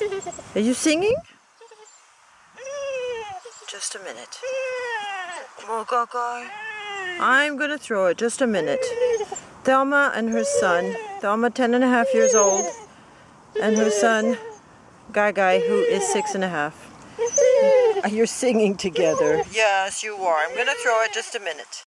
Are you singing? Just a minute. Oh, Gaga. I'm gonna throw it. Just a minute. Thelma and her son. Thelma, 10.5 years old, and her son, Gaga, who is 6.5. You're singing together. Yes, you are. I'm gonna throw it. Just a minute.